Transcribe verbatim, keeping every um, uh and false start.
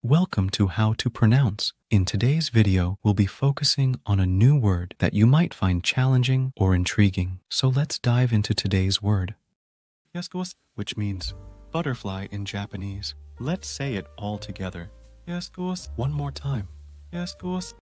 Welcome to How to Pronounce. In today's video, we'll be focusing on a new word that you might find challenging or intriguing. So let's dive into today's word, which means butterfly in Japanese. Let's say it all together. One more time.